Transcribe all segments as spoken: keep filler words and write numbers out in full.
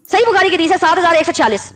सही बुखारी की हदीस है सात हजार एक सौ छियालीस।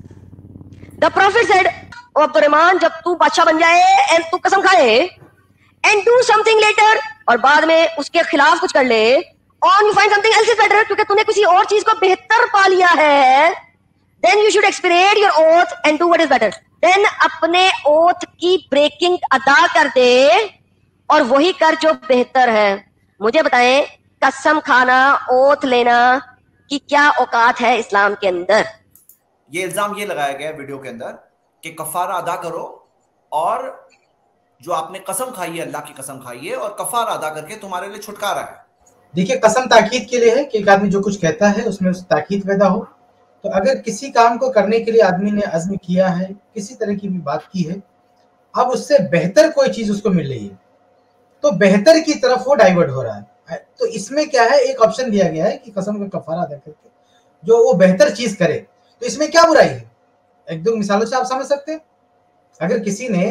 The prophet said, O Abdurrahman, जब तू बादशाह बन जाए एंड तू कसम खाए एंड डू समथिंग लेटर, और बाद में उसके खिलाफ कुछ कर ले, और you find something else is better, क्योंकि तूने किसी और चीज को बेहतर पा लिया है, then you should experience your oath and do what is better. Then अपने ओथ की ब्रेकिंग अदा कर दे और वही कर जो बेहतर है। मुझे बताएं, कसम खाना, ओथ लेना की क्या औकात है इस्लाम के अंदर? ये इल्जाम ये लगाया गया वीडियो के अंदर कि कफारा अदा करो, और जो आपने कसम खाई है अल्लाह की कसम खाई है, और कफारा अदा करके तुम्हारे लिए छुटकारा है। देखिए, कसम ताकीद के लिए है कि एक आदमी जो कुछ कहता है उसमें उस ताकीद पैदा हो। तो अगर किसी काम को करने के लिए आदमी ने अज़्म किया है, किसी तरह की भी बात की है, अब उससे बेहतर कोई चीज उसको मिल रही है, तो बेहतर की तरफ वो डाइवर्ट हो रहा है। तो इसमें क्या है, एक ऑप्शन दिया गया है कि कसम का कफारा अदा करके जो वो बेहतर चीज करे, तो इसमें क्या बुराई है? एक दो मिसालों से आप समझ सकते हैं। अगर किसी ने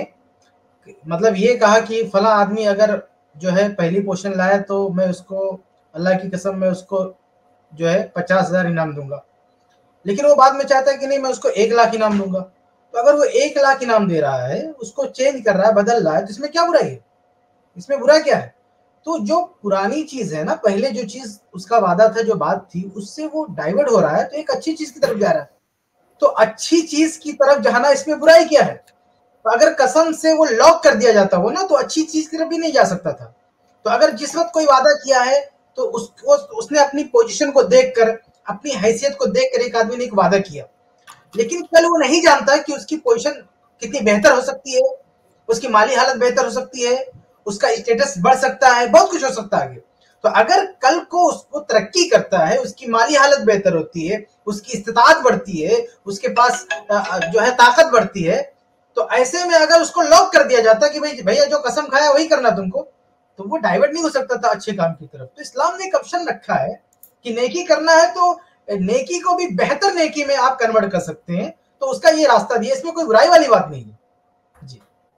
मतलब ये कहा कि फला आदमी अगर जो है पहली पोर्शन लाया तो मैं उसको, अल्लाह की कसम, मैं उसको जो है पचास हजार इनाम दूंगा, लेकिन वो बाद में चाहता है कि नहीं मैं उसको एक लाख इनाम दूंगा। तो अगर वो एक लाख इनाम दे रहा है, उसको चेंज कर रहा है, बदल रहा है, तो इसमें क्या बुराई है? इसमें बुरा क्या है? तो जो पुरानी चीज है ना, पहले जो चीज उसका वादा था, जो बात थी, उससे वो डाइवर्ट हो रहा है, तो एक अच्छी चीज की तरफ जा रहा है। तो अच्छी चीज की तरफ जाना, इसमें बुराई क्या है? तो अगर कसम से वो लॉक कर दिया जाता हो ना, तो अच्छी चीज की तरफ भी नहीं जा सकता था। तो अगर जिस वक्त कोई वादा किया है, तो उसको उसने अपनी पोजीशन को देखकर, अपनी हैसियत को देखकर एक आदमी ने एक वादा किया, लेकिन कल वो नहीं जानता कि उसकी पोजीशन कितनी बेहतर हो सकती है, उसकी माली हालत बेहतर हो सकती है, उसका स्टेटस बढ़ सकता है, बहुत कुछ हो सकता है आगे। तो अगर कल को उसको तरक्की करता है, उसकी माली हालत बेहतर होती है, उसकी इस्तिताअत बढ़ती है, उसके पास जो है ताकत बढ़ती है, तो ऐसे में अगर उसको लॉक कर दिया जाता कि भाई भैया जो कसम खाया वही करना तुमको, तो वो डाइवर्ट नहीं हो सकता था अच्छे काम की तरफ। तो इस्लाम ने एक ऑप्शन रखा है कि नेकी करना है तो नेकी को भी बेहतर नेकी में आप कन्वर्ट कर सकते हैं, तो उसका ये रास्ता दिया, इसमें कोई बुराई वाली बात नहीं है जी।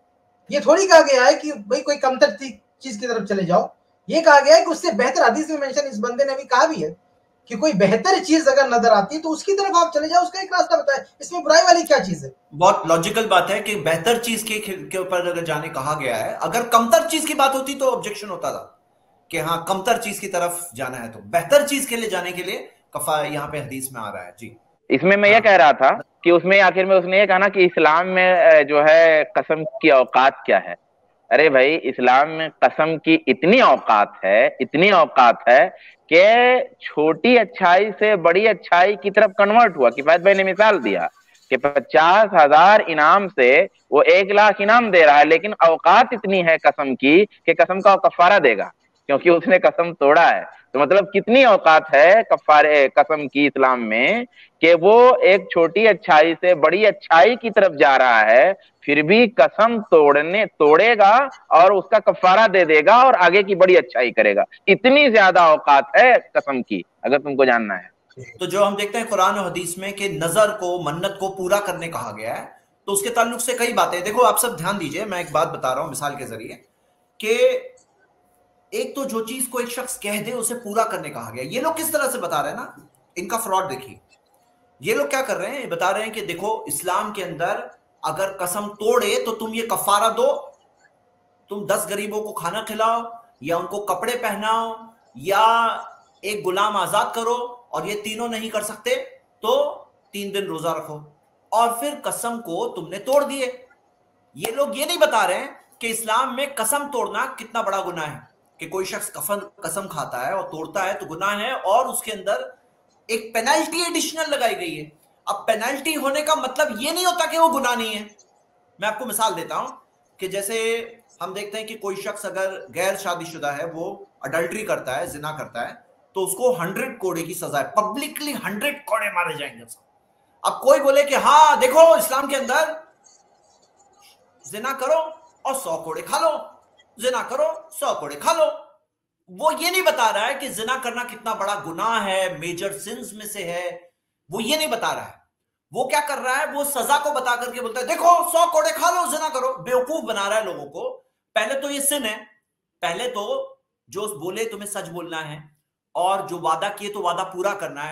ये थोड़ी कहा गया है कि भाई कोई कमतर चीज की तरफ चले जाओ, ये कहा गया है कि उससे बेहतर, हदीस में मेंशन इस बंदे ने भी कहा भी है कि कोई बेहतर चीज अगर नजर आती है तो उसकी तरफ आप चले जाओ, उसका एक रास्ता बताए, इसमें बुराई वाली क्या चीज है? बहुत लॉजिकल बात है कि बेहतर चीज के के ऊपर अगर जाने कहा गया है। अगर कमतर चीज की बात होती तो ऑब्जेक्शन होता था कि हाँ कमतर चीज की तरफ जाना है, तो बेहतर चीज के लिए जाने के लिए कफा यहाँ पे हदीस में आ रहा है जी। इसमें मैं हाँ। ये कह रहा था कि उसमें आखिर में उसने ये कहा ना कि इस्लाम में जो है कसम की औकात क्या है। अरे भाई, इस्लाम में कसम की इतनी औकात है, इतनी औकात है कि छोटी अच्छाई से बड़ी अच्छाई की तरफ कन्वर्ट हुआ। किफायत भाई ने मिसाल दिया कि पचास हजार इनाम से वो एक लाख इनाम दे रहा है, लेकिन औकात इतनी है कसम की कि कसम का कफारा देगा क्योंकि उसने कसम तोड़ा है। तो मतलब कितनी औकात है कफारे कसम की इस्लाम में कि वो एक छोटी अच्छाई से बड़ी अच्छाई की तरफ जा रहा है, फिर भी कसम तोड़ने तोड़ेगा और उसका कफारा दे देगा और आगे की बड़ी अच्छाई करेगा। इतनी ज्यादा औकात है कसम की, अगर तुमको जानना है। तो जो हम देखते हैं कुरान और हदीस में कि नजर को, मन्नत को पूरा करने कहा गया है, तो उसके ताल्लुक से कई बातें। देखो आप सब ध्यान दीजिए, मैं एक बात बता रहा हूं मिसाल के जरिए कि एक तो जो चीज को एक शख्स कह दे उसे पूरा करने कहा गया। ये लोग किस तरह से बता रहे हैं ना, इनका फ्रॉड देखिए। ये लोग क्या कर रहे हैं, बता रहे हैं कि देखो इस्लाम के अंदर अगर कसम तोड़े तो तुम ये कफारा दो, तुम दस गरीबों को खाना खिलाओ, या उनको कपड़े पहनाओ, या एक गुलाम आजाद करो, और ये तीनों नहीं कर सकते तो तीन दिन रोजा रखो, और फिर कसम को तुमने तोड़ दिए। ये लोग ये नहीं बता रहे हैं कि इस्लाम में कसम तोड़ना कितना बड़ा गुनाह है, कि कोई शख्स कफन कसम खाता है और तोड़ता है तो गुनाह है, और उसके अंदर एक पेनल्टी एडिशनल लगाई गई है। अब पेनल्टी होने का मतलब ये नहीं होता कि वो गुनाह नहीं है। मैं आपको मिसाल देता हूं कि जैसे हम देखते हैं कि कोई शख्स अगर गैर शादीशुदा है, वो अडल्ट्री करता है, जिना करता है, तो उसको हंड्रेड कोड़े की सजा है, पब्लिकली हंड्रेड कोड़े मारे जाएंगे। अब कोई बोले कि हाँ देखो इस्लाम के अंदर जिना करो और सौ कोड़े खा लो, जिना करो सौ कोड़े खा लो। वो ये नहीं बता रहा है कि जिना करना कितना बड़ा गुनाह है, मेजर सिंस में से है, वो ये नहीं बता रहा है। वो क्या कर रहा है, वो सजा को बता करके बोलता है देखो सौ कोड़े खा लो, जिना करो। बेवकूफ बना रहा है लोगों को। पहले तो ये सिन है, पहले तो जो बोले तुम्हें सच बोलना है, और जो वादा किए तो वादा पूरा करना है,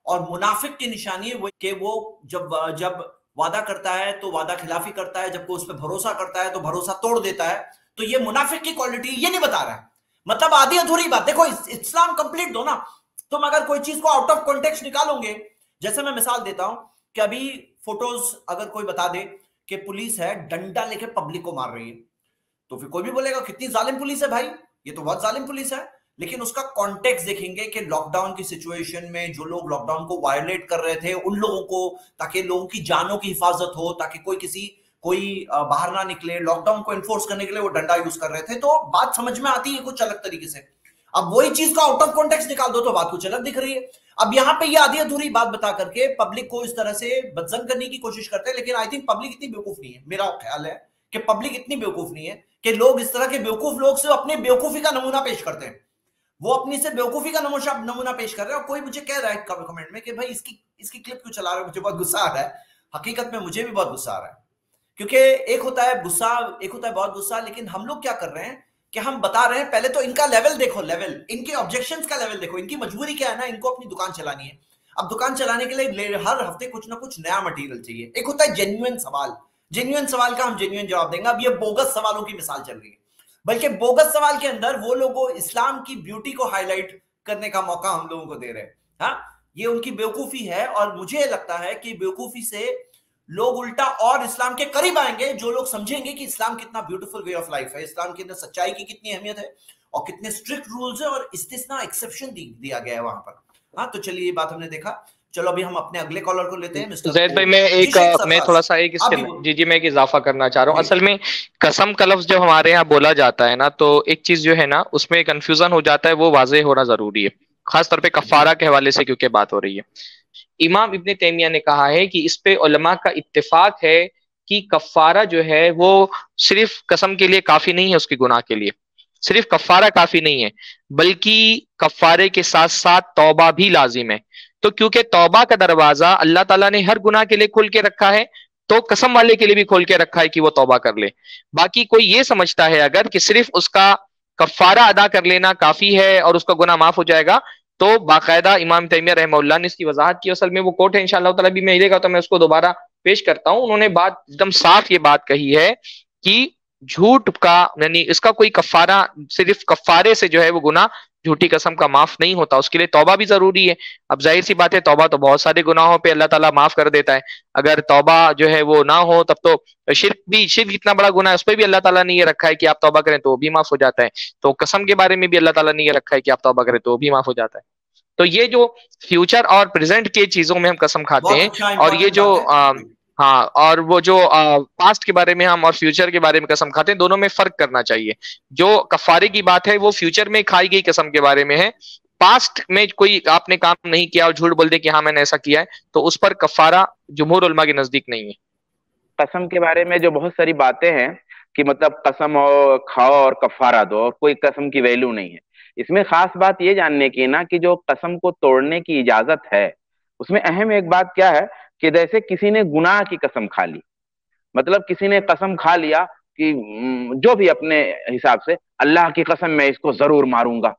और मुनाफिक की निशानी वो कि वो जब जब वादा करता है तो वादा खिलाफी करता है, जब कोई उस पर भरोसा करता है तो भरोसा तोड़ देता है। तो ये मुनाफिक की क्वालिटी ये नहीं बता रहा है, मतलब आधी अधूरी बात। देखो इस्लाम कंप्लीट दो ना, तुम अगर कोई चीज को आउट ऑफ कॉन्टेक्स्ट निकालोगे, जैसे मैं मिसाल देता हूं कि अभी फोटोज अगर कोई बता दे कि पुलिस है डंडा लेके पब्लिक को मार रही है, तो फिर कोई भी बोलेगा कितनी जालिम पुलिस है भाई, ये तो बहुत जालिम पुलिस है। लेकिन उसका कॉन्टेक्स्ट देखेंगे कि लॉकडाउन की सिचुएशन में जो लोग लॉकडाउन को वायलेट कर रहे थे उन लोगों को, ताकि लोगों की जानों की हिफाजत हो, ताकि कोई किसी कोई बाहर ना निकले, लॉकडाउन को एनफोर्स करने के लिए वो डंडा यूज कर रहे थे, तो बात समझ में आती है कुछ अलग तरीके से। अब वही चीज को आउट ऑफ कॉन्टेक्स्ट निकाल दो तो बात कुछ अलग दिख रही है। अब यहां पे ये आधी अधूरी बात बता करके पब्लिक को इस तरह से बदजन करने की कोशिश करते हैं, लेकिन आई थिंक पब्लिक इतनी बेवकूफ नहीं है, मेरा ख्याल है कि पब्लिक इतनी बेवकूफ नहीं है कि लोग इस तरह के बेवकूफ लोग से अपने बेवकूफी का नमूना पेश करते हैं। वो अपनी से बेवकूफी का नमूना नमूना पेश कर रहे हैं, और कोई मुझे कह रहा है कमेंट में कि भाई इसकी इसकी क्लिप क्यों चला रहे हो, मुझे बहुत गुस्सा आ रहा है। हकीकत में मुझे भी बहुत गुस्सा आ रहा है, क्योंकि एक होता है गुस्सा, एक होता है बहुत गुस्सा, लेकिन हम लोग क्या कर रहे हैं कि हम बता रहे हैं, पहले तो इनका लेवल देखो, लेवल इनके ऑब्जेक्शंस का लेवल देखो। इनकी मजबूरी क्या है ना, इनको अपनी दुकान चलानी है। अब दुकान चलाने के लिए हर हफ्ते कुछ ना कुछ नया मटेरियल चाहिए। एक होता है जेन्युइन सवाल, जेन्युइन सवाल का हम जेन्युइन जवाब देंगे। अब ये बोगस सवालों की मिसाल चल रही है, बल्कि बोगस सवाल के अंदर वो लोगों इस्लाम की ब्यूटी को हाईलाइट करने का मौका हम लोगों को दे रहे हैं। हाँ, ये उनकी बेवकूफी है, और मुझे लगता है कि बेवकूफी से लोग उल्टा और इस्लाम के करीब आएंगे, जो लोग समझेंगे कि इस्लाम कितना ब्यूटीफुल वे ऑफ लाइफ है, इस्लाम के अंदर सच्चाई की कितनी अहमियत है और कितने स्ट्रिक्ट रूल्स है, और इस्तिस्ना एक्सेप्शन दिया गया है वहां पर। हाँ, तो चलिए ये बात हमने देखा। चलो अभी हम अपने अगले कॉलर को लेते हैं। मिस्टर जैद भाई, मैं एक मैं थोड़ा सा एक इसके जी जी मैं एक इजाफा करना चाह रहा हूँ। असल में कसम का लफ्ज जब हमारे यहाँ बोला जाता है ना, तो एक चीज जो है ना उसमें कंफ्यूजन हो जाता है, वो वाजे होना जरूरी है, खास तौर पे कफारा के हवाले से क्योंकि बात हो रही है। इमाम इब्ने तैमिया ने कहा है कि इस पे उलमा का इत्तेफाक है कि कफारा जो है वो सिर्फ कसम के लिए काफी नहीं है, उसके गुनाह के लिए सिर्फ कफारा काफी नहीं है, बल्कि कफारे के साथ साथ तौबा भी लाजिम है। तो क्योंकि तौबा का दरवाजा अल्लाह ताला ने हर गुनाह के लिए खोल के रखा है, तो कसम वाले के लिए भी खोल के रखा है कि वो तौबा कर ले। बाकी कोई ये समझता है अगर कि सिर्फ उसका कफारा अदा कर लेना काफी है और उसका गुनाह माफ हो जाएगा, तो बाकायदा इमाम तैमिया रहमहुल्लाह ने इसकी वजाहत की। असल में वो कोट है, इंशाअल्लाह ताला भी मिलेगा तो मैं उसको दोबारा पेश करता हूं। उन्होंने बात एकदम साफ ये बात कही है कि झूठ का यानी इसका कोई कफारा, सिर्फ कफारे से जो है वो गुनाह झूठी कसम का माफ नहीं होता, उसके लिए तौबा भी जरूरी है। अब जाहिर सी बात है, तौबा तो बहुत सारे गुनाहों पे अल्लाह ताला माफ कर देता है। अगर तौबा जो है वो ना हो तब तो शिर्क भी, शिर्क इतना बड़ा गुनाह है, उस पर भी अल्लाह ताला ने ये रखा है कि आप तौबा करें तो वो भी माफ हो जाता है। तो कसम के बारे में भी अल्लाह ताला ने ये रखा है कि आप तौबा करें तो वो भी माफ हो जाता है। तो ये जो फ्यूचर और प्रेजेंट के चीजों में हम कसम खाते हैं, और ये जो आ, हाँ, और वो जो पास्ट के बारे में हम और फ्यूचर के बारे में कसम खाते हैं, दोनों में फर्क करना चाहिए। जो कफारे की बात है वो फ्यूचर में खाई गई कसम के बारे में है। पास्ट में कोई आपने काम नहीं किया और झूठ बोल दे कि हाँ मैंने ऐसा किया है, तो उस पर कफारा जमहूर उलमा के नजदीक नहीं है। कसम के बारे में जो बहुत सारी बातें हैं कि मतलब कसम और खाओ और कफारा दो, और कोई कसम की वैल्यू नहीं है। इसमें खास बात ये जानने की ना कि जो कसम को तोड़ने की इजाजत है, उसमें अहम एक बात क्या है कि जैसे किसी ने गुनाह की कसम खा ली, मतलब किसी ने कसम खा लिया कि जो भी अपने हिसाब से, अल्लाह की कसम मैं इसको जरूर मारूंगा,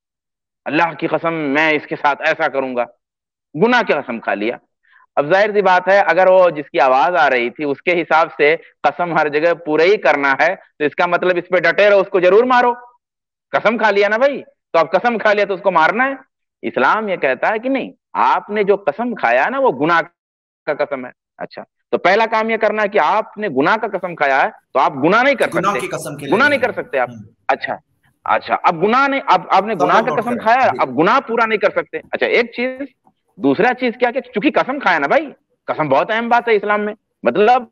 अल्लाह की कसम मैं इसके साथ ऐसा करूंगा, गुनाह की कसम खा लिया। अब जाहिर सी बात है, अगर वो जिसकी आवाज आ रही थी उसके हिसाब से कसम हर जगह पूरा ही करना है, तो इसका मतलब इस पे डटे रहो, उसको जरूर मारो। कसम खा लिया ना भाई, तो अब कसम खा लिया तो उसको मारना है। इस्लाम ये कहता है कि नहीं, आपने जो कसम खाया ना वो गुनाह का कसम है। अच्छा, तो पहला काम ये करना है कि आपने गुनाह का कसम खाया है तो आप गुनाह नहीं कर गुनाह सकते, की कसम के लिए गुनाह नहीं कर सकते आप। अच्छा अच्छा, अब गुनाह नहीं, अब आपने गुनाह का कसम खाया, अब गुनाह पूरा नहीं कर सकते। अच्छा, एक चीज। दूसरा चीज क्या, कि चूंकि कसम खाया ना भाई, कसम बहुत अहम बात है इस्लाम में। मतलब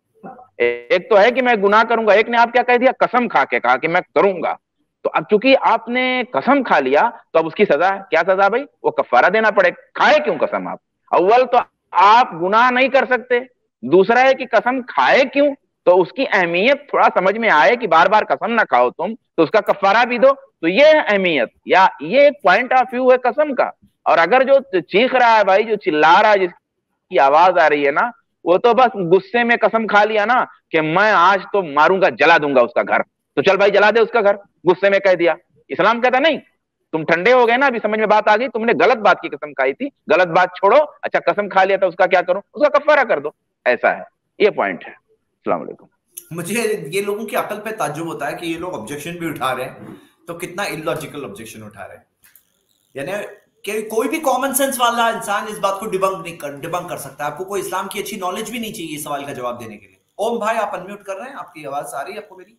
एक तो है कि मैं गुनाह करूंगा, एक ने आप क्या कह दिया, कसम खा के कहा कि मैं करूंगा। तो अब चूंकि आपने कसम खा लिया तो अब उसकी सजा है, क्या सजा भाई, वो कफारा देना पड़े। खाए क्यों कसम आप? अव्वल तो आप गुनाह नहीं कर सकते, दूसरा है कि कसम खाए क्यों, तो उसकी अहमियत थोड़ा समझ में आए कि बार बार कसम ना खाओ तुम, तो उसका कफारा भी दो। तो ये है अहमियत, या ये एक पॉइंट ऑफ व्यू है कसम का। और अगर जो चीख रहा है भाई, जो चिल्ला रहा है, जिसकी आवाज आ रही है ना, वो तो बस गुस्से में कसम खा लिया ना कि मैं आज तो मारूंगा, जला दूंगा उसका घर, तो चल भाई जला दे उसका घर, गुस्से में कह दिया। इस्लाम कहता नहीं, तुम ठंडे हो गए ना, अभी समझ में बात आ गई, तुमने गलत बात की कसम खाई थी, गलत बात छोड़ो, अच्छा कसम खा लिया था उसका क्या करूं, उसका कफारा कर दो, ऐसा है, ये पॉइंट है। अस्सलाम वालेकुम। मुझे ये लोगों की अकल पे ताज्जुब होता है कि ये लोग ऑब्जेक्शन भी उठा रहे हैं तो कितना इलॉजिकल ऑब्जेक्शन उठा रहे हैं। यानी कि कोई भी कॉमन सेंस वाला इंसान इस बात को डिबंक नहीं कर डिबंक कर सकता। आपको कोई इस्लाम की अच्छी नॉलेज भी नहीं चाहिए इस सवाल का जवाब देने के लिए। ओम भाई आप अनम्यूट कर रहे हैं, आपकी आवाज आ रही है आपको मेरी?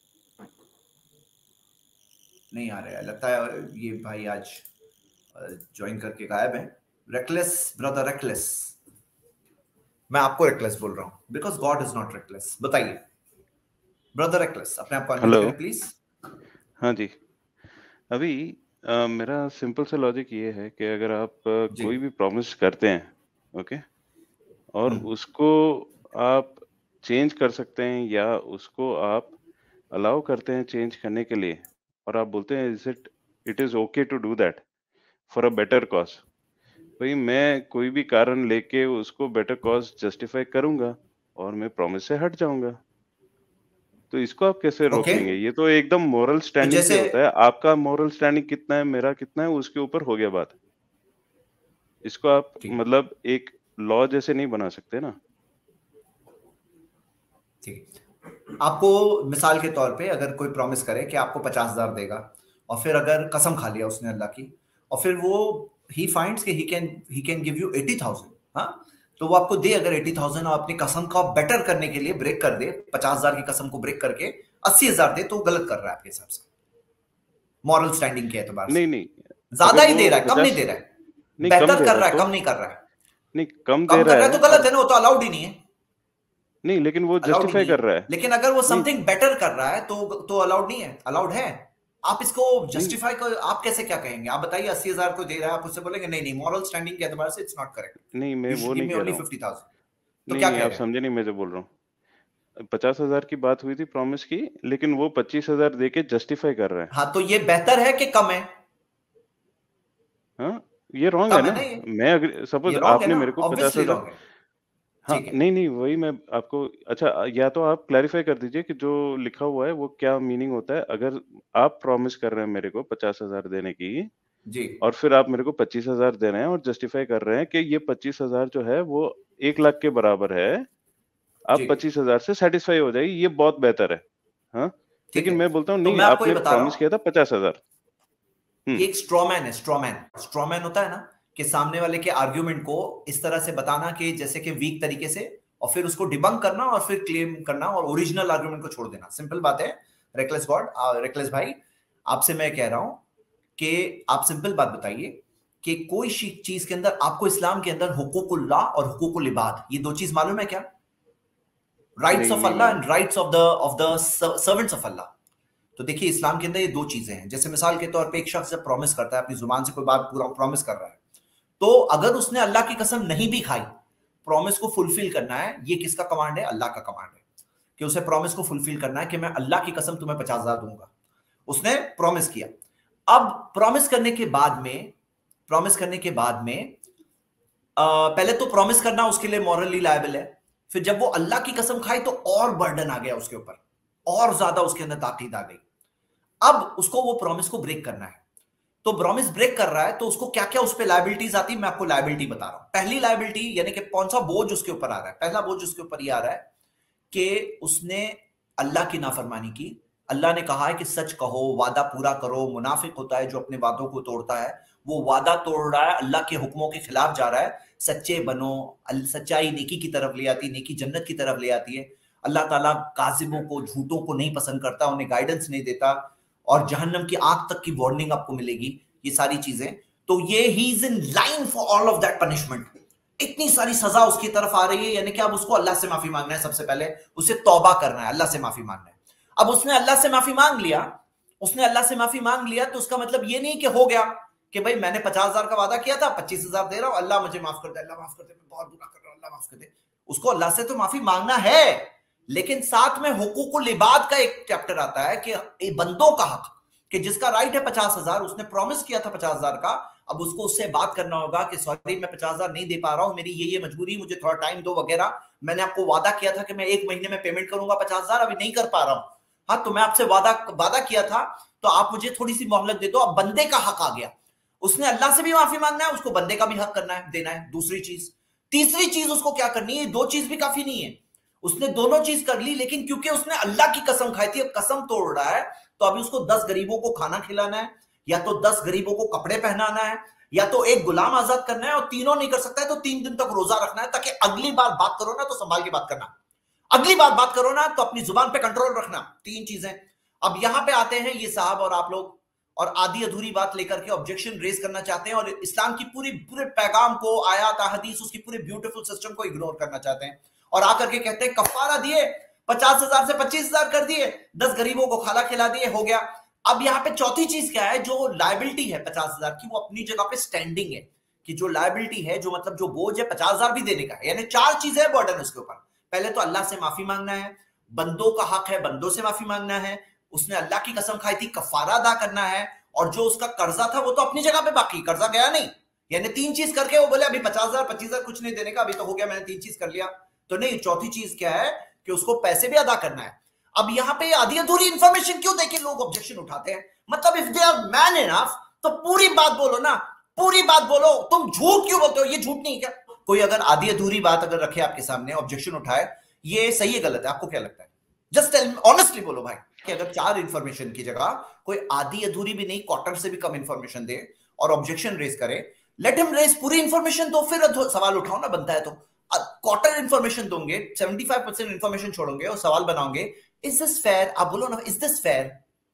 नहीं आ रहा है लगता है, ये भाई आज ज्वाइन करके गायब है। रेकलेस ब्रदर, रेकलेस, मैं आपको रेकलेस बोल रहा हूं because God is not reckless. बताइए ब्रदर रेकलेस, अपने आप को अनम्यूट करें प्लीज। हाँ जी, अभी आ, मेरा सिंपल सा लॉजिक ये है कि अगर आप कोई भी प्रॉमिस करते हैं, ओके, और उसको आप चेंज कर सकते हैं या उसको आप अलाउ करते हैं चेंज करने के लिए, और आप बोलते हैं is it it is okay to do that for a better cause, भाई मैं कोई भी कारण लेके उसको बेटर कॉज जस्टिफाई करूंगा और मैं प्रॉमिस से हट जाऊंगा, तो इसको आप कैसे okay. रोकेंगे? ये तो एकदम मोरल स्टैंडिंग जैसे... पे होता है। आपका मोरल स्टैंडिंग कितना है, मेरा कितना है, उसके ऊपर हो गया बात। इसको आप मतलब एक लॉ जैसे नहीं बना सकते ना। ठीक, आपको मिसाल के तौर पे अगर कोई प्रॉमिस करे कि आपको पचास हजार देगा और फिर अगर कसम खा लिया उसने अल्लाह की और फिर वो ही फाइंड्स कि he can he can give you eighty thousand, हाँ, तो वो आपको दे अगर एटी थाउजेंड और अपनी कसम का बेटर करने के लिए ब्रेक कर दे, पचास हजार की कसम को ब्रेक करके अस्सी हजार दे, तो गलत कर रहा है आपके हिसाब से मॉरल स्टैंडिंग के एतबार से? नहीं नहीं, ज्यादा ही दे रहा है, कम नहीं दे रहा है, बेहतर कर रहा है, कम नहीं कर रहा है। नहीं, कम दे रहा है तो गलत है ना, वो तो अलाउड ही नहीं है। नहीं, लेकिन वो जस्टिफाई कर रहा है। लेकिन अगर वो समथिंग बेटर कर रहा है तो तो अलाउड नहीं है? अलाउड है। आप इसको जस्टिफाई को आप कैसे क्या कहेंगे? आप बताइए, अस्सी हजार को दे रहा है, आप उससे बोलेंगे नहीं नहीं मॉरल स्टैंडिंग के एतबार से इट्स नॉट करेक्ट। नहीं, मैं वो नहीं कह रहा हूं। फिफ्टी थाउजेंड तो नहीं, क्या नहीं, आप समझे नहीं मैं जो बोल रहा हूँ। पचास हजार की बात हुई थी प्रॉमिस की, लेकिन वो पच्चीस हजार दे के जस्टिफाई कर रहा है। हाँ, तो ये बेहतर है कि कम है? हाँ, ये रॉन्ग है ना। मैं अगर सपोज आपने मेरे को पचास हजार, हाँ, नहीं नहीं, वही मैं आपको, अच्छा, या तो आप क्लैरिफाई कर दीजिए कि जो लिखा हुआ है वो क्या मीनिंग होता है। अगर आप प्रॉमिस कर रहे हैं मेरे को पचास हजार देने की जी, और फिर आप मेरे को पच्चीस हजार दे रहे हैं और जस्टिफाई कर रहे हैं कि ये पच्चीस हजार जो है वो एक लाख के बराबर है, आप पच्चीस हजार से सेटिस्फाई हो जाइए, ये बहुत बेहतर है। हाँ, लेकिन मैं बोलता हूँ नहीं, आपने प्रॉमिस किया था पचास हजार। ये एक स्ट्रॉमैन है। स्ट्रॉमैन स्ट्रॉमैन होता है ना कि सामने वाले के आर्ग्यूमेंट को इस तरह से बताना कि जैसे कि वीक तरीके से, और फिर उसको डिबंक करना और फिर क्लेम करना और ओरिजिनल आर्ग्यूमेंट को छोड़ देना। सिंपल बात है रेकलेस गॉड, रेकलेस भाई, आपसे मैं कह रहा हूं कि आप सिंपल बात बताइए कि कोई चीज के अंदर आपको इस्लाम के अंदर हुकूकुल्लाह और हुकूकुल इबाद, ये दो चीज मालूम है क्या? Rights of Allah and rights of the of the servants of Allah. तो देखिए इस्लाम के अंदर ये दो चीजें हैं। जैसे मिसाल के तौर पे एक शख्स जब प्रॉमिस करता है, अपनी जुबान से कोई बात पूरा प्रॉमिस कर रहा है, तो अगर उसने अल्लाह की कसम नहीं भी खाई, प्रॉमिस को फुलफिल करना है। ये किसका कमांड है? अल्लाह का कमांड है कि उसे प्रॉमिस को फुलफिल करना है कि मैं अल्लाह की कसम तुम्हें पचास हजार दूंगा। उसने प्रॉमिस किया। अब प्रॉमिस करने के बाद में प्रॉमिस करने के बाद में आ, पहले तो प्रॉमिस करना उसके लिए मॉरली लायबल है। फिर जब वो अल्लाह की कसम खाई तो और बर्डन आ गया उसके ऊपर, और ज्यादा उसके अंदर ताकीद आ गई। अब उसको वो प्रॉमिस को ब्रेक करना है, तो प्रॉमिस ब्रेक कर रहा है तो उसको क्या क्या उस पे लायबिलिटीज आती है, मैं आपको लायबिलिटी बता रहा हूं। पहली लायबिलिटी यानी कि कौन सा बोझ उसके ऊपर आ रहा है? पहला बोझ उसके ऊपर ये आ रहा है कि उसने अल्लाह की नाफरमानी की। अल्लाह ने कहा है कि सच कहो, वादा पूरा करो। मुनाफिक होता है जो अपने वादों को तोड़ता है, वो वादा तोड़ रहा है, अल्लाह के हुक्मों के खिलाफ जा रहा है। सच्चे बनो, सच्चाई नेकी की तरफ ले आती है, नेकी जन्नत की तरफ ले आती है। अल्लाह ताला काजिबों को, झूठों को नहीं पसंद करता, उन्हें गाइडेंस नहीं देता, और जहन्नम की आग तक की वार्निंग आपको मिलेगी। ये सारी चीजें, तो ये he is in line for all of that punishment. इतनी सारी सजा उसकी तरफ आ रही है, यानी कि अब उसको अल्लाह से माफी मांगना है। सबसे पहले उसे तौबा करना है, अल्लाह से माफी मांगना है। अब उसने अल्लाह से माफी मांग लिया, उसने अल्लाह से माफी मांग लिया, तो उसका मतलब ये नहीं कि हो गया कि भाई मैंने पचास हजार का वादा किया था, पच्चीस हजार दे रहा हूं, अल्लाह मुझे माफ कर दे, अल्लाह माफ कर दे, मैं बहुत बुरा कर रहा हूं, अल्लाह माफ कर दे। उसको अल्लाह से तो माफी मांगना है, लेकिन साथ में हुकूकुल इबाद का एक चैप्टर आता है कि बंदों का हक, कि जिसका राइट है पचास हजार, उसने प्रॉमिस किया था पचास हजार का, अब उसको उससे बात करना होगा कि सॉरी मैं पचास हजार नहीं दे पा रहा हूं, मेरी ये ये मजबूरी, मुझे थोड़ा टाइम दो वगैरह। मैंने आपको वादा किया था कि मैं एक महीने में पेमेंट करूंगा पचास हजार, अभी नहीं कर पा रहा हूं। हाँ, तो मैं आपसे वादा वादा किया था तो आप मुझे थोड़ी सी मोहलत दे दो। अब बंदे का हक आ गया, उसने अल्लाह से भी माफी मांगना है, उसको बंदे का भी हक करना है, देना है। दूसरी चीज, तीसरी चीज उसको क्या करनी है, दो चीज भी काफी नहीं है, उसने दोनों चीज कर ली, लेकिन क्योंकि उसने अल्लाह की कसम खाई थी, अब कसम तोड़ रहा है, तो अभी उसको दस गरीबों को खाना खिलाना है, या तो दस गरीबों को कपड़े पहनाना है, या तो एक गुलाम आजाद करना है, और तीनों नहीं कर सकता है तो तीन दिन तक रोजा रखना है, ताकि अगली बार बात करो ना तो संभाल के बात करना, अगली बार बात करो ना तो अपनी जुबान पे कंट्रोल रखना। तीन चीजें। अब यहां पे आते हैं ये साहब और आप लोग, और आधी अधूरी बात लेकर के ऑब्जेक्शन रेज करना चाहते हैं, और इस्लाम की पूरी पूरे पैगाम को, आयात हदीस, उसकी पूरी ब्यूटीफुल सिस्टम को इग्नोर करना चाहते हैं, और आकर के कहते हैं कफारा दिए, पचास हजार से पच्चीस हजार कर दिए, दस गरीबों को खाना खिला दिए, हो गया। अब यहाँ पे चौथी चीज क्या है, जो लायबिलिटी है पचास हजार की, वो अपनी जगह पे स्टैंडिंग है, कि जो लायबिलिटी है, जो मतलब जो बोझ है पचास हजार भी देने का है, यानी चार चीजें है बर्डन उसके ऊपर। पहले तो अल्लाह से माफी मांगना है, बंदों का हक है बंदों से माफी मांगना है, उसने अल्लाह की कसम खाई थी कफारा अदा करना है, और जो उसका कर्जा था वो तो अपनी जगह पे बाकी, कर्जा गया नहीं, यानी तीन चीज करके वो बोले अभी पचास हजार पच्चीस हजार कुछ नहीं देने का, अभी तो हो गया, मैंने तीन चीज कर लिया, तो नहीं, चौथी चीज क्या है कि उसको पैसे भी अदा करना है। अब यहाँ पे आधी अधूरी इंफॉर्मेशन क्यों देके लोग ऑब्जेक्शन उठाते हैं, मतलब if they are man enough तो पूरी बात बोलो ना, पूरी बात बोलो, तुम झूठ क्यों बोलते हो, ये झूठ नहीं क्या? कोई अगर आधी अधूरी बात अगर रखे आपके सामने, ऑब्जेक्शन उठाए, ये सही है गलत है, आपको क्या लगता है? जस्ट ऑनेस्टली बोलो भाई, कि अगर चार इंफॉर्मेशन की जगह कोई आधी अधूरी भी नहीं, क्वार्टर से भी कम इंफॉर्मेशन दे और ऑब्जेक्शन रेज करे, लेट हिम रेज पूरी इंफॉर्मेशन दो, फिर सवाल उठाओ ना, बनता है तो। क्वार्टर इंफॉर्मेशन दोगे, पचहत्तर परसेंट इंफॉर्मेशन छोड़ोगे और सवाल बनाओगे, इज दिस फेयर? आप बोलो ना, is this fair?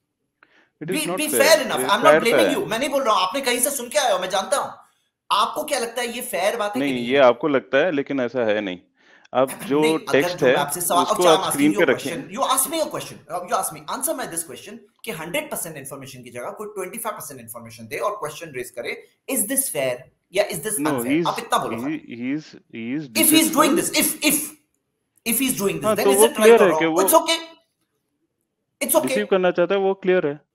Be be fair enough, I am not blaming you, मैं नहीं बोल रहा हूं, आपने कहीं से सुन के आए हो, मैं जानता हूं। आपको क्या लगता है, ये फेयर बात है? नहीं, ये आपको लगता है, लेकिन ऐसा है नहीं। अब जो टेक्स्ट है उसको आप स्क्रीन पे रखें। You ask me a question, you ask me, answer my this question, कि हंड्रेड परसेंट इंफॉर्मेशन की जगह कोई ट्वेंटी फाइव परसेंट इंफॉर्मेशन दे और क्वेश्चन रेज करे, इज दिस फेयर या इज दिस अनफेयर? आप इतना बोलो। He is he is if he is doing this, if if if he is doing this, then तो इज वो इट क्लियर राइट है कि और वो it's okay, it's okay. Receive करना चाहता है, वो क्लियर है।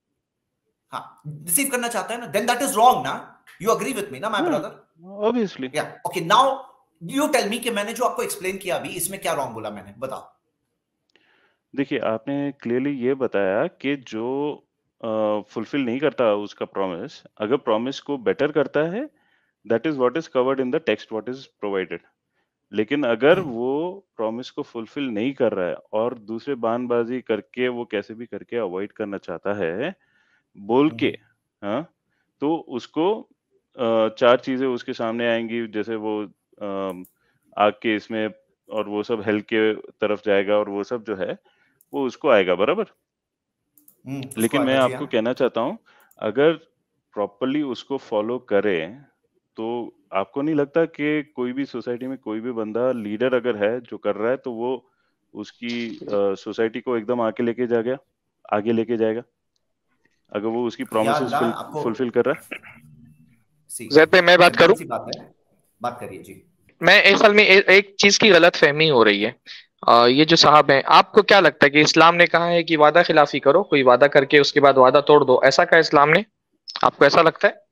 हाँ, रिसीव करना चाहता है ना, देन दैट इज रॉन्ग ना, यू एग्री विद मी ना my brother? Obviously. Yeah okay, now you tell me कि मैंने जो आपको एक्सप्लेन किया अभी, इसमें क्या रॉन्ग बोला मैंने, बताओ। देखिए, आपने क्लियरली ये बताया कि जो फुलफिल uh, नहीं करता उसका प्रॉमिस, अगर प्रॉमिस को बेटर करता है, that is what is covered in the text, what is provided. लेकिन अगर वो प्रॉमिस को फुलफिल नहीं कर रहा है और दूसरे बहानबाजी करके वो कैसे भी करके अवॉइड करना चाहता है बोल के, हाँ, तो उसको uh, चार चीजें उसके सामने आएंगी, जैसे वो आग के इसमें, और वो सब हेल के तरफ जाएगा, और वो सब जो है वो उसको आएगा, बराबर। लेकिन मैं आपको कहना चाहता हूँ, अगर प्रॉपरली उसको फॉलो करें, तो आपको नहीं लगता कि कोई भी सोसाइटी में कोई भी बंदा लीडर अगर है जो कर रहा है, तो वो उसकी सोसाइटी को एकदम आगे लेके जा गया आगे लेके जाएगा, अगर वो उसकी प्रॉमिसेस फुलफिल कर रहा है? ज़ैद पे मैं बात करूं? बात है, बात करिए जी। मैं असल में ए, एक चीज की गलत फहमी हो रही है। आ, ये जो साहब हैं, आपको क्या लगता है कि इस्लाम ने कहा है कि वादा खिलाफी करो, कोई वादा करके उसके बाद वादा तोड़ दो, ऐसा कहा इस्लाम ने? आपको ऐसा लगता है?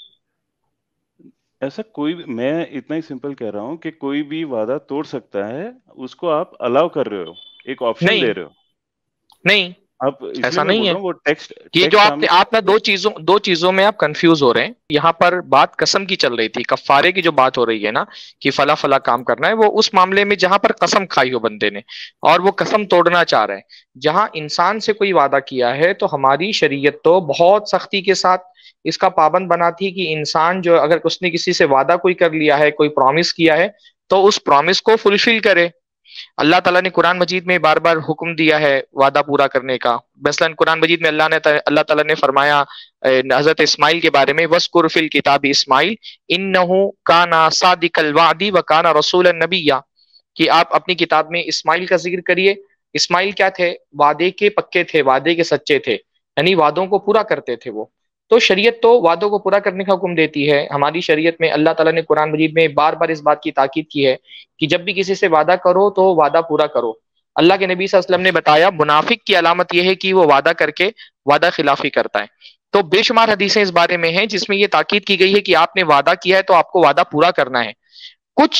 ऐसा कोई भी, मैं इतना ही सिंपल कह रहा हूँ कि कोई भी वादा तोड़ सकता है, उसको आप अलाउ कर रहे हो, एक ऑप्शन दे रहे हो। नहीं, आप ऐसा नहीं है। वो टेक्स्ट, ये जो आपने आप ना दो चीजों दो चीजों में आप कंफ्यूज हो रहे हैं। यहाँ पर बात कसम की चल रही थी, कफारे की जो बात हो रही है ना, कि फला फला काम करना है, वो उस मामले में जहां पर कसम खाई हो बंदे ने और वो कसम तोड़ना चाह रहे हैं। जहां इंसान से कोई वादा किया है, तो हमारी शरीयत तो बहुत सख्ती के साथ इसका पाबंद बनाती है कि इंसान जो, अगर उसने किसी से वादा कोई कर लिया है, कोई प्रॉमिस किया है, तो उस प्रॉमिस को फुलफिल करे। अल्लाह ताला ने कुरान मजीद में बार बार हुक्म दिया है वादा पूरा करने का। मसलन कुरान मजीद में अल्लाह ने अल्लाह ताला ने फरमाया हजरत इस्माइल के बारे में, वस्कुर फिल किताब इस्माइल इन्नहु काना सादिकल वादी व काना रसूलन नबिय्या, कि आप अपनी किताब में इस्माइल का जिक्र करिए। इस्माइल क्या थे? वादे के पक्के थे, वादे के सच्चे थे, यानी वादों को पूरा करते थे वो। तो शरीयत तो वादों को पूरा करने का हुक्म देती है। हमारी शरीयत में अल्लाह ताला ने कुरान मजीद में बार बार इस बात की ताकीद की है कि जब भी किसी से वादा करो तो वादा पूरा करो। अल्लाह के नबी सल्लल्लाहु अलैहि वसल्लम ने बताया, मुनाफिक की अलामत यह है कि वो वादा करके वादा खिलाफी करता है। तो बेशुमार हदीसें इस बारे में हैं जिसमें ये ताकीद की गई है कि आपने वादा किया है तो आपको वादा पूरा करना है। कुछ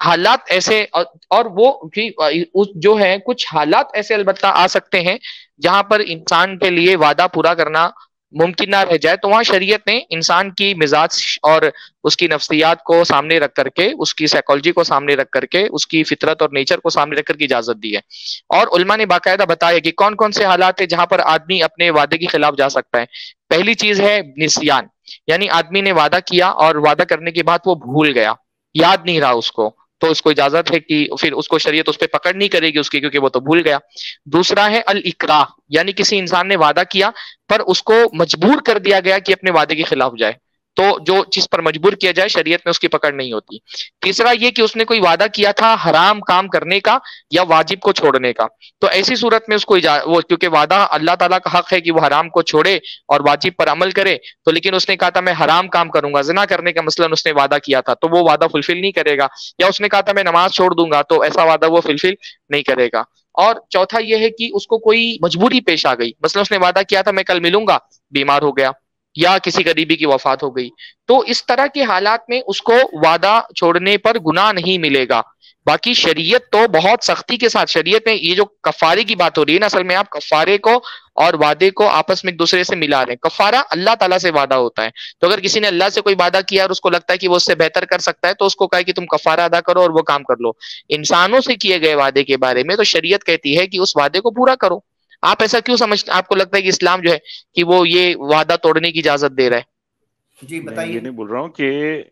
हालात ऐसे, और वो भी उस जो है कुछ हालात ऐसे अलबत्ता आ सकते हैं जहां पर इंसान के लिए वादा पूरा करना मुमकिन ना रह जाए, तो वहां शरीयत ने इंसान की मिजाज और उसकी नफ्सियात को सामने रख करके, उसकी साइकोलॉजी को सामने रख करके, उसकी फितरत और नेचर को सामने रख करके इजाजत दी है। और उलमा ने बाकायदा बताया कि कौन कौन से हालात है जहां पर आदमी अपने वादे के खिलाफ जा सकता है। पहली चीज है निस्यान, यानी आदमी ने वादा किया और वादा करने के बाद वो भूल गया, याद नहीं रहा उसको, तो उसको इजाजत है कि फिर उसको शरीयत उस पर पकड़ नहीं करेगी उसकी, क्योंकि वो तो भूल गया। दूसरा है अल इकराह, यानी किसी इंसान ने वादा किया पर उसको मजबूर कर दिया गया कि अपने वादे के खिलाफ जाए, तो जो चीज पर मजबूर किया जाए शरीयत में उसकी पकड़ नहीं होती। तीसरा ये कि उसने कोई वादा किया था हराम काम करने का या वाजिब को छोड़ने का, तो ऐसी सूरत में उसको वो, क्योंकि वादा अल्लाह ताला का हक है कि वो हराम को छोड़े और वाजिब पर अमल करे, तो लेकिन उसने कहा था मैं हराम काम करूंगा, जिना करने का मसलन उसने वादा किया था, तो वो वादा फुलफिल नहीं करेगा। या उसने कहा था मैं नमाज छोड़ दूंगा, तो ऐसा वादा वो फुलफिल नहीं करेगा। और चौथा यह है कि उसको कोई मजबूरी पेश आ गई, मसलन उसने वादा किया था मैं कल मिलूंगा, बीमार हो गया या किसी गरीबी की वफात हो गई, तो इस तरह के हालात में उसको वादा छोड़ने पर गुनाह नहीं मिलेगा। बाकी शरीयत तो बहुत सख्ती के साथ, शरीयत में ये जो कफारे की बात हो रही है ना, असल में आप कफारे को और वादे को आपस में एक दूसरे से मिला रहे हैं। कफारा अल्लाह ताला से वादा होता है, तो अगर किसी ने अल्लाह से कोई वादा किया और उसको लगता है कि वो उससे बेहतर कर सकता है, तो उसको कहे कि तुम कफारा अदा करो और वो काम कर लो। इंसानों से किए गए वादे के बारे में तो शरीयत कहती है कि उस वादे को पूरा करो। आप ऐसा क्यों समझते, आपको लगता है कि इस्लाम जो है कि वो ये वादा तोड़ने की इजाजत दे रहा है? जी बताइए। ये नहीं बोल रहा हूँ कि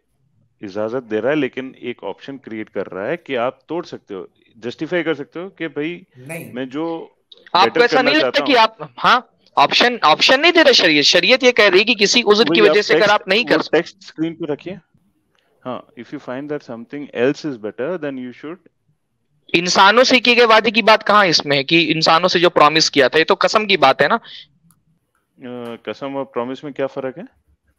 इजाजत दे रहा है, लेकिन एक ऑप्शन क्रिएट कर रहा है कि आप तोड़ सकते हो, जस्टिफाई कर सकते हो कि भाई नहीं मैं जो आपको ऐसा नहीं लगता कि आप, हाँ ऑप्शन ऑप्शन नहीं दे रहा शरीयत, शरीयत ये कह रही है कि किसी उज़्र की वजह से अगर आप नहीं कर सकते, टेक्स्ट स्क्रीन पे रखिए, हाँ, if you find that something else is better then you should. इंसानों से किए गए वादे की बात कहाँ इसमें है कि इंसानों से जो प्रॉमिस किया था, ये तो कसम की बात है ना। कसम और प्रॉमिस में क्या फर्क है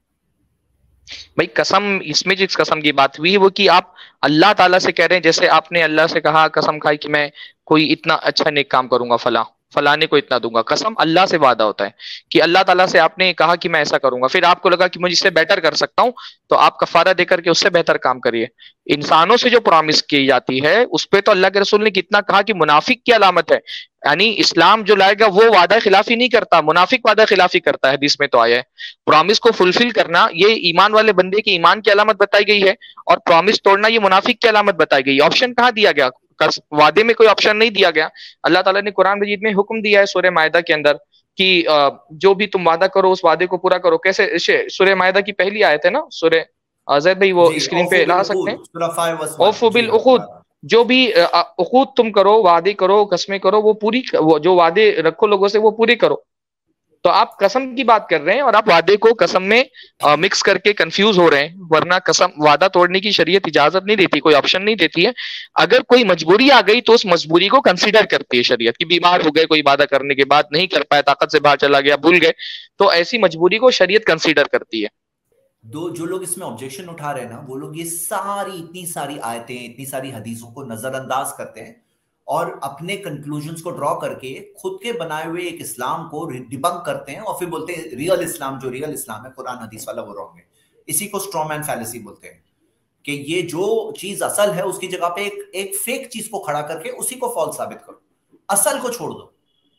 भाई? कसम, इसमें जिस कसम की बात हुई है वो कि आप अल्लाह ताला से कह रहे हैं, जैसे आपने अल्लाह से कहा, कसम खाई कि मैं कोई इतना अच्छा नेक काम करूंगा, फला फलाने को इतना दूंगा। कसम अल्लाह से वादा होता है कि अल्लाह ताला से आपने कहा कि मैं ऐसा करूंगा, फिर आपको लगा कि मुझे इससे बेटर कर सकता हूं, तो आप कफारा देकर के उससे बेहतर काम करिए। इंसानों से जो प्रॉमिस की जाती है उस पर तो अल्लाह के रसूल ने कितना कहा कि मुनाफिक की अलामत है, यानी इस्लाम जो लाएगा वो वादा खिलाफी नहीं करता, मुनाफिक वादा खिलाफी करता है। हदीस में तो आया है प्रॉमिस को फुलफिल करना ये ईमान वाले बंदे के ईमान की अलामत बताई गई है, और प्रॉमिस तोड़ना ये मुनाफिक की अलामत बताई गई। ऑप्शन कहाँ दिया गया? वादे में कोई ऑप्शन नहीं दिया गया। अल्लाह ताला ने कुरान मजीद में हुक्म दिया है सूरह मायदा के अंदर कि जो भी तुम वादा करो उस वादे को पूरा करो। कैसे? सूरह मायदा की पहली आयत है ना, सूरह अज़र भाई वो स्क्रीन पे ला सकते हैं, औफू बिल उक़ूद, जो भी उक़ूद तुम करो, वादे करो, कसमें करो, वो पूरी, वो जो वादे रखो लोगों से वो पूरी करो। तो आप कसम की बात कर रहे हैं और आप वादे को कसम में आ, मिक्स करके कंफ्यूज हो रहे हैं, वरना कसम वादा तोड़ने की शरीयत इजाजत नहीं देती, कोई ऑप्शन नहीं देती है। अगर कोई मजबूरी आ गई तो उस मजबूरी को कंसीडर करती है शरीयत, कि बीमार हो गए, कोई वादा करने के बाद नहीं कर पाए, ताकत से बाहर चला गया, भूल गए, तो ऐसी मजबूरी को शरीयत कंसीडर करती है। दो जो लोग इसमें ऑब्जेक्शन उठा रहे हैं ना, वो लोग ये सारी इतनी सारी आयतें, इतनी सारी हदीसों को नजरअंदाज करते हैं और अपने कंक्लूजन्स को ड्रॉ करके खुद के बनाए हुए एक इस्लाम को डिबंक करते हैं और फिर बोलते हैं रियल इस्लाम, जो रियल इस्लाम है कुरान हदीस वाला, वो रॉन्ग है। इसी को स्ट्रॉमैन फैलेसी बोलते हैं कि ये जो चीज असल है उसकी जगह पे एक एक फेक चीज को खड़ा करके उसी को फॉल्स साबित करो, असल को छोड़ दो।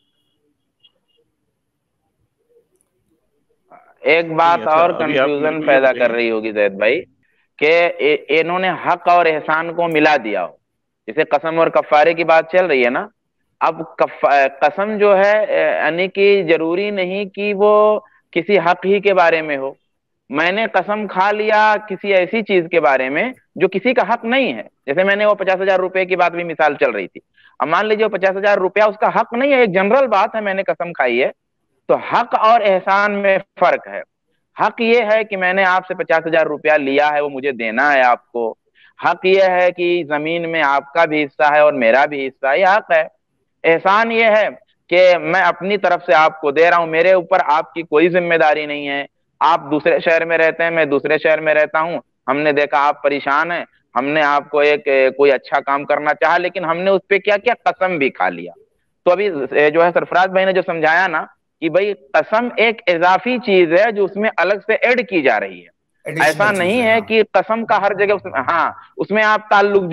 एक बात और कंफ्यूजन पैदा कर रही होगी जैद भाई कि इन्होंने हक और एहसान को मिला दिया हो, जैसे कसम और कफारे की बात चल रही है ना। अब कसम जो है यानी कि जरूरी नहीं कि वो किसी हक ही के बारे में हो। मैंने कसम खा लिया किसी ऐसी चीज के बारे में जो किसी का हक नहीं है, जैसे मैंने वो पचास हजार रुपए की बात भी मिसाल चल रही थी। अब मान लीजिए पचास हजार रुपया उसका हक नहीं है, एक जनरल बात है, मैंने कसम खाई है। तो हक और एहसान में फर्क है। हक ये है कि मैंने आपसे पचास हजार रुपया लिया है, वो मुझे देना है आपको। हक ये है कि जमीन में आपका भी हिस्सा है और मेरा भी हिस्सा है, ये हक है। एहसान ये है कि मैं अपनी तरफ से आपको दे रहा हूं, मेरे ऊपर आपकी कोई जिम्मेदारी नहीं है। आप दूसरे शहर में रहते हैं, मैं दूसरे शहर में रहता हूं, हमने देखा आप परेशान हैं, हमने आपको एक कोई अच्छा काम करना चाहा, लेकिन हमने उस पर क्या किया, कसम भी खा लिया। तो अभी जो है सरफराज भाई ने जो समझाया ना कि भाई कसम एक इजाफी चीज है जो उसमें अलग से ऐड की जा रही है। ऐसा नहीं है कि कसम का हर जगह उसमें, हाँ उसमें आप ताल्लुक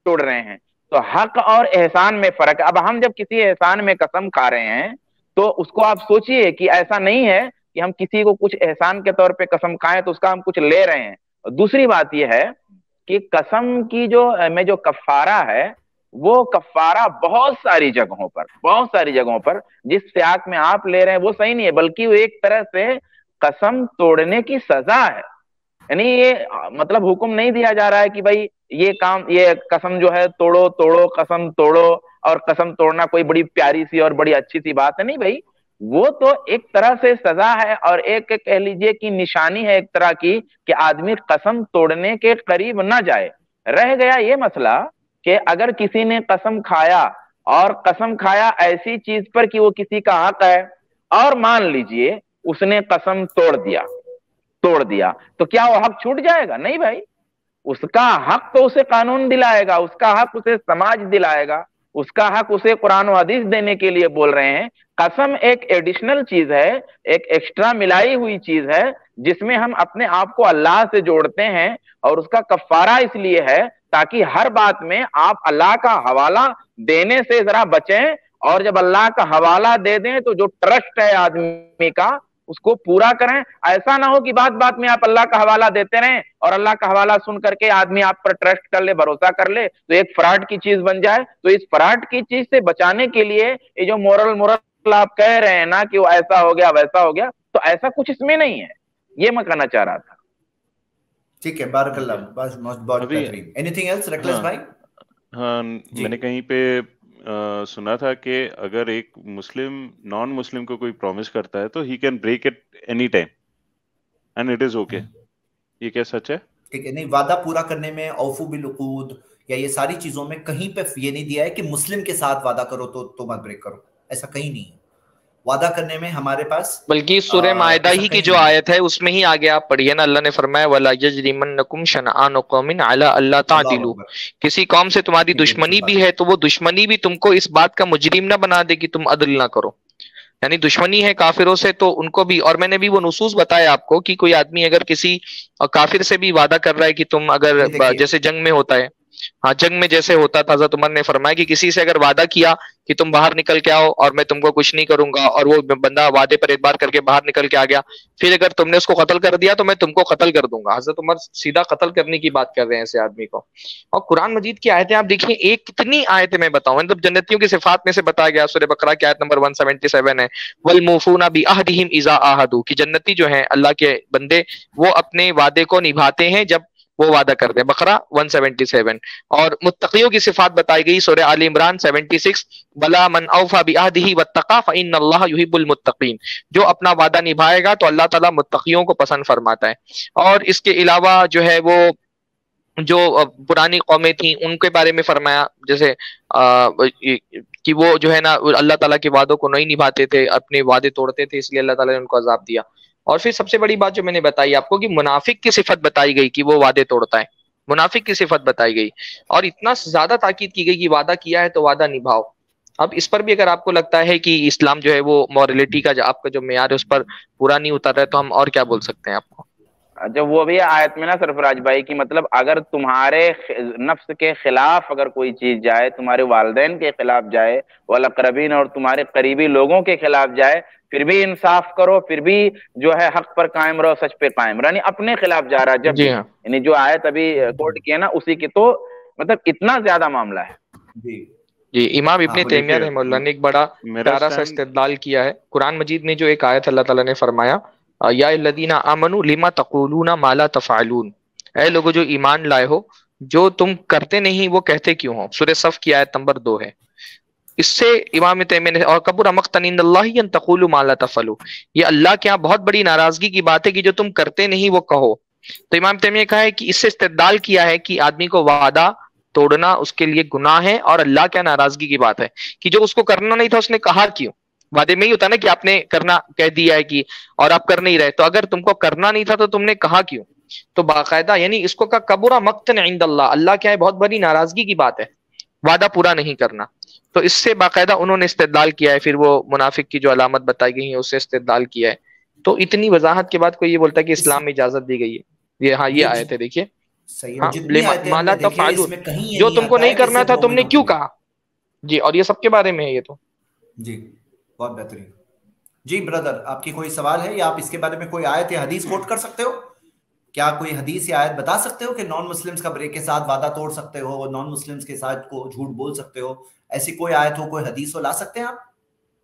तोड़ रहे हैं। तो हक और एहसान में फर्क है। अब हम जब किसी एहसान में कसम खा रहे हैं तो उसको आप सोचिए कि ऐसा नहीं है कि हम किसी को कुछ एहसान के तौर पे कसम खाएं तो उसका हम कुछ ले रहे हैं। दूसरी बात यह है कि कसम की जो में जो कफारा है वो कफारा बहुत सारी जगहों पर बहुत सारी जगहों पर जिस सियाक में आप ले रहे हैं वो सही नहीं है, बल्कि वो एक तरह से कसम तोड़ने की सजा है। यानी ये मतलब हुक्म नहीं दिया जा रहा है कि भाई ये काम ये कसम जो है तोड़ो तोड़ो कसम तोड़ो, और कसम तोड़ना कोई बड़ी प्यारी सी और बड़ी अच्छी सी बात है, नहीं भाई। वो तो एक तरह से सजा है और एक कह लीजिए कि निशानी है एक तरह की कि आदमी कसम तोड़ने के करीब ना जाए। रह गया ये मसला कि अगर किसी ने कसम खाया और कसम खाया ऐसी चीज पर कि वो किसी का हक है, और मान लीजिए उसने कसम तोड़ दिया तोड़ दिया तो क्या वो हक छूट जाएगा? नहीं भाई, उसका हक तो उसे कानून दिलाएगा, उसका हक उसे समाज दिलाएगा, उसका हक उसे कुरान और हदीस देने के लिए बोल रहे हैं। कसम एक एडिशनल चीज है, एक एक्स्ट्रा मिलाई हुई चीज है जिसमें हम अपने आप को अल्लाह से जोड़ते हैं, और उसका कफारा इसलिए है ताकि हर बात में आप अल्लाह का हवाला देने से जरा बचें, और जब अल्लाह का हवाला दे दें तो जो ट्रस्ट है आदमी का उसको पूरा करें। ऐसा ना हो कि बात बात में आप अल्लाह का हवाला देते रहें और अल्लाह का हवाला सुन करके आदमी आप पर ट्रस्ट कर ले, भरोसा कर ले, तो एक फ्रॉड की चीज बन जाए। तो इस फ्रॉड की चीज से बचाने के लिए ये जो मोरल मोरल आप कह रहे हैं ना कि वो ऐसा हो गया वैसा हो गया, तो ऐसा कुछ इसमें नहीं है, ये मैं कहना चाह रहा था। ठीक है, बारकल्लाह, बहुत बेहतरीन। एनीथिंग एल्स रखलेस भाई? हाँ, मैंने कहीं पे Uh, सुना था कि अगर एक मुस्लिम नॉन मुस्लिम को कोई प्रॉमिस करता है तो he can break it any time and it is okay. ये क्या सच है? ठीक है, नहीं, वादा पूरा करने में औफू बिल उकूद या ये सारी चीजों में कहीं पे ये नहीं दिया है कि मुस्लिम के साथ वादा करो तो तो मत ब्रेक करो, ऐसा कहीं नहीं है। वादा करने में हमारे पास बल्कि सूरह मायदा ही की जो आयत है उसमें ही आगे आप पढ़िए ना, अल्लाह ने फरमाया वला यजरिमन्नकुम शनआन कौमिन अला अल्ला तादिलू, किसी कौम से तुम्हारी दुश्मनी भी है तो वो दुश्मनी भी तुमको इस बात का मुजरिम ना बना दे कि तुम अदल ना करो। यानी दुश्मनी है काफिरों से तो उनको भी, और मैंने भी वो नुसूस बताया आपको कि कोई आदमी अगर किसी काफिर से भी वादा कर रहा है कि तुम अगर जैसे जंग में होता है, हाँ जंग में जैसे होता था, हज़रत उमर ने फरमाया कि किसी से अगर वादा किया कि तुम बाहर निकल के आओ और मैं तुमको कुछ नहीं करूंगा, और वो बंदा वादे पर एतबार करके बाहर निकल के आ गया, फिर अगर तुमने उसको कत्ल कर दिया तो मैं तुमको कत्ल कर दूंगा। हज़रत उमर सीधा कत्ल करने की बात कर रहे हैं ऐसे आदमी को। और कुरान मजीद की आयतें आप देखिए, एक कितनी आयतें मैं बताऊं, मतलब जन्नतियों की सिफात में से बताया गया, सूरह बकरा की आयत नंबर एक सौ सतहत्तर है, वल मूफूना बि अहदिहिम इज़ा आहदू, कि जन्नती जो है अल्लाह के बंदे वो अपने वादे को निभाते हैं जब वो वादा करते हैं, बकरा एक सौ सतहत्तर। और मुत्तकियों की सिफात बताई गई सूरह आल इमरान छिहत्तर, बला मन औफा बिअहदिही वत्तका फइन्नल्लाह युहिब्बुल मुत्तकीन, जो अपना वादा निभाएगा तो अल्लाह ताला मुत्तकियों को पसंद फरमाता है। और इसके अलावा जो है वो जो पुरानी कौमें थी उनके बारे में फरमाया, जैसे आ, कि वो जो है ना अल्लाह ताला के वादों को नहीं निभाते थे, अपने वादे तोड़ते थे, इसलिए अल्लाह ताला ने उनको अजाब दिया। और फिर सबसे बड़ी बात जो मैंने बताई आपको कि मुनाफिक की सिफत बताई गई कि वो वादे तोड़ता है, मुनाफिक की सिफत बताई गई, और इतना ज्यादा ताकीद की गई कि वादा किया है तो वादा निभाओ। अब इस पर भी अगर आपको लगता है कि इस्लाम जो है वो मॉरलिटी का जो आपका जो मेयार है उस पर पूरा नहीं उतर रहा है, तो हम और क्या बोल सकते हैं आपको? जब वो भी आयत में ना सरफराज भाई की मतलब अगर तुम्हारे नफ्स के खिलाफ अगर कोई चीज जाए, तुम्हारे वालिदैन के खिलाफ जाए, वल अक़रबीन और तुम्हारे करीबी लोगों के खिलाफ जाए, फिर भी इंसाफ करो, फिर भी जो है हक पर कायम रहो, सच पे कायम रहो। यानी अपने खिलाफ जा रहा है जब, यानी जो आयत अभी कोट किया ना उसी की, तो मतलब इतना ज्यादा मामला है। जी जी, इमाम इब्ने तैमिया रहमतुल्लाह ने एक बड़ा प्यारा सा इस्तेदलाल किया है। कुरान मजीद में जो एक आयत अल्लाह ताला ने फरमाया, या अल्लज़ीना आमनू लिमा तक़ूलूना मा ला तफ़अलून, ऐ लोगो जो ईमान लाए हो जो तुम करते नहीं वो कहते क्यों हो। सूरह सफ की आयत नंबर दो है। इससे इमाम तैमिया ने, और कबूर मक़तन इंदल्लाहि अन तक़ूलू मा ला तफ़अलू, ये अल्लाह के यहाँ बहुत बड़ी नाराजगी की बात है कि जो तुम करते नहीं वो कहो। तो इमाम तैमिया ने कहा है कि इससे इस्तेदलाल किया है कि आदमी को वादा तोड़ना उसके लिए गुनाह है, और अल्लाह क्या नाराजगी की बात है कि जो उसको करना नहीं था उसने कहा क्यों। वादे में ही होता है ना कि आपने करना कह दिया है कि, और आप कर नहीं रहे, तो अगर तुमको करना नहीं था तो तुमने कहा क्यों। तो बाकायदा यानी इसको का कबूरा मक्तन इंदल्लाह, अल्लाह क्या है बहुत बड़ी नाराजगी की बात है वादा पूरा नहीं करना। तो इससे बाकायदा उन्होंने इस्तेदलाल किया है, फिर वो मुनाफिक की जो अलामत बताई गई है उससे इस्तेदलाल किया है। तो इतनी वजाहत के बाद कोई ये बोलता है कि इस्लाम में इजाजत दी गई है, ये हाँ ये आयत है देखिए, सही है। हाँ, जितनी आयतें माला हमने देखी है, तफालुन, इसमें कहीं ये जो नहीं तुमको आता नहीं है कि करना सिर्फ था तुमने मोमिनों क्यों के लिए। कहा जी, और ये सबके बारे में है ये तो। जी बहुत बेहतरीन। जी ब्रदर, आपकी कोई सवाल है या आप इसके बारे में कोई आयत या हदीस कोट कर सकते हो? क्या कोई हदीस या आयत बता सकते हो कि नॉन मुस्लिम्स का ब्रेक के साथ वादा तोड़ सकते हो, नॉन मुस्लिम्स के साथ को झूठ बोल सकते हो? ऐसी कोई आयत हो, कोई हदीस हो, ला सकते हैं आप?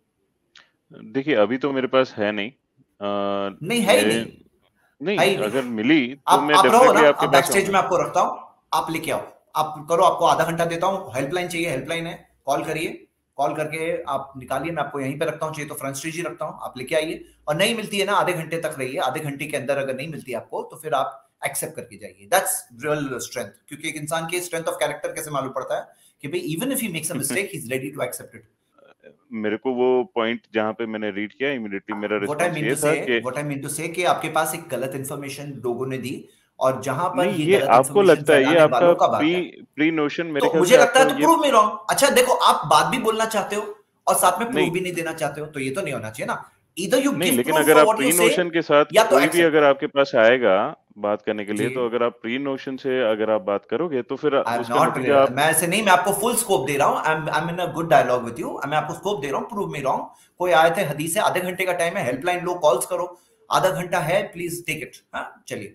देखिए अभी तो मेरे पास है नहीं। आ, नहीं है ही मेरे नहीं, नहीं, है ही नहीं। अगर मिली तो आप मैं आप रहो ना, डेफिनेटली आपके आप पास बैक स्टेज आऊंगा। में आपको रखता हूं, आप लेके आओ, आप करो, आपको आधा घंटा देता हूं। हेल्पलाइन चाहिए, हेल्पलाइन है, कॉल करिए, कॉल करके आप निकालिए, मैं आपको यहीं पे रखता हूं, चाहिए तो फ्रंट स्टेज ही रखता हूं, आप लेके आइए। और नहीं मिलती है ना, आधे घंटे तक रहिए, आधे घंटे के अंदर अगर नहीं मिलती आपको तो फिर आप एक्सेप्ट करके जाइए। That's real strength. क्योंकि एक इंसान के स्ट्रेंथ ऑफ कैरेक्टर कैसे मालूम पड़ता है कि भाई even if he makes a mistake he is ready to accept it. मेरे को वो पॉइंट जहां पे मैंने रीड किया इमीडिएटली मेरा व्हाट आई रिस्पांस मीन ये टू था से कि व्हाट आई मीन टू से कि आपके पास एक गलत इंफॉर्मेशन लोगों ने दी, और जहां पर नहीं, ये ये गलत आपको इंफॉर्मेशन लगता है, ये फैलाने आपका वालों का प्री बात है, प्री नोशन मेरे तो ख्याल मुझे से लगता है आपका तो ये प्रूव मी रॉन्ग। अच्छा देखो, आप बात भी बोलना चाहते हो और साथ में प्रूफ नहीं भी नहीं देना चाहते हो, तो ये तो नहीं होना चाहिए ना। इधर यू नहीं गिव लेकिन प्रूफ अगर फॉर आप what you pre say, notion के साथ या तो कोई भी एक्सेप्ट अगर करो। आपके पास आएगा बात करने के लिए, जी, तो अगर आप प्री नोशन से अगर आप बात करोगे तो फिर आई एम उसका नॉट, नतीजा आप मैं ऐसे नहीं, मैं आपको फुल स्कोप दे रहा हूं, I am I am in a good dialogue with you, मैं आपको स्कोप दे रहा हूं, प्रूव मी रॉन्ग। कोई आयत है, हदीस है, आधे घंटे का टाइम है, हेल्पलाइन लो, कॉल्स करो, आधा घंटा है, प्लीज टेक इट। हाँ चलिए,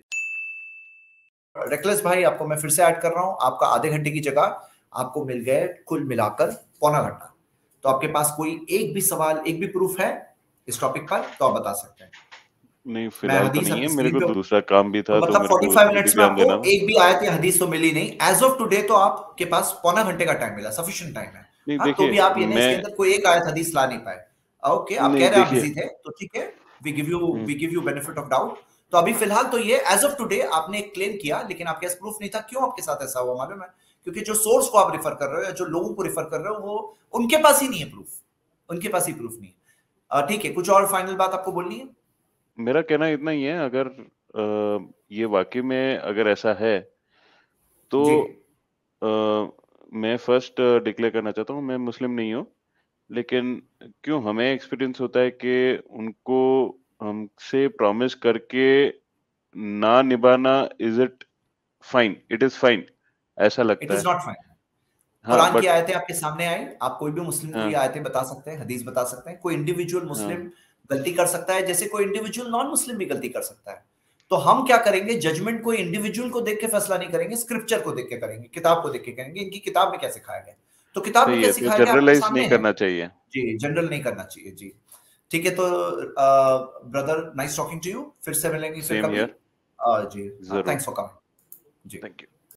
रेकलेस भाई आपको मैं फिर से ऐड कर रहा हूं, आपका आधे घंटे की जगह आपको मिल गए कुल मिलाकर पौना घंटा। तो आपके पास कोई एक भी सवाल, एक भी प्रूफ है इस टॉपिक पर तो आप बता सकते हैं। नहीं, मैं फिलहाल तो हदीस नहीं है, आपकी मेरे स्क्रीन को पे, दूसरा काम भी तो था, तो मतलब मेरे को उस पैंतालीस पर भी मिनट्स में ध्यान आपको देना था। एक भी आयत या हदीस तो मिली नहीं। एज ऑफ टुडे तो आपके पास पौना घंटे का टाइम मिला, सफिशिएंट टाइम है। नहीं हाँ तो देखिए, भी आप ये ना इसके मैं अंदर कोई एक आयत हदीस ला नहीं पाए। ओके, आप कह नहीं रहे हैं आप देखिए, बिजी थे, तो ठीक है, we give you hmm, we give you benefit of doubt. तो अभी फिलहाल तो ये एज ऑफ टुडे आपने एक क्लेम किया, लेकिन आपके पास प्रूफ नहीं था। क्यों आपके साथ ऐसा हुआ मालूम है? क्योंकि जो सोर्स को आप रिफर कर रहे हो या जो लोगों को रिफर कर रहे हो, वो उनके पास ही नहीं है प्रूफ, उनके पास ही प्रूफ नहीं है। अ, ठीक है, कुछ और फाइनल बात आपको बोलनी है? मेरा कहना इतना ही है, अगर अ, ये वाकई में अगर ऐसा है तो जी, अ, मैं फर्स्ट डिक्लेयर करना चाहता हूँ, मैं मुस्लिम नहीं हूँ, लेकिन क्यों हमें एक्सपीरियंस होता है कि उनको हमसे प्रॉमिस करके ना निभाना, is it fine? It is fine, ऐसा इट लगता इज है। Not fine. हाँ कुरान की बट आयतें आपके सामने आई, आप कोई भी मुस्लिम को ये हाँ आयतें बता सकते हैं, हदीस बता सकते हैं। कोई इंडिविजुअल हाँ मुस्लिम गलती कर सकता है, जैसे कोई इंडिविजुअल नॉन मुस्लिम भी गलती कर सकता है। तो हम क्या करेंगे, जजमेंट कोई इंडिविजुअल को देख के फैसला नहीं करेंगे, स्क्रिप्चर को देख के करेंगे, किताब को देख के करेंगे, इनकी किताब में क्या सिखाया गया। तो किताब में सही क्या है, तो सिखाया गया आपके जनरलाइज सामने नहीं है। करना चाहिए। जी, जनरल नहीं करना चाहिए जी। ठीक है, तो brother nice talking to you, फिर से मिलेंगे फिर सेम कभी। हियर, अ, जी, जरूर, थैंक्स फॉर कमिंग जी। Thank you.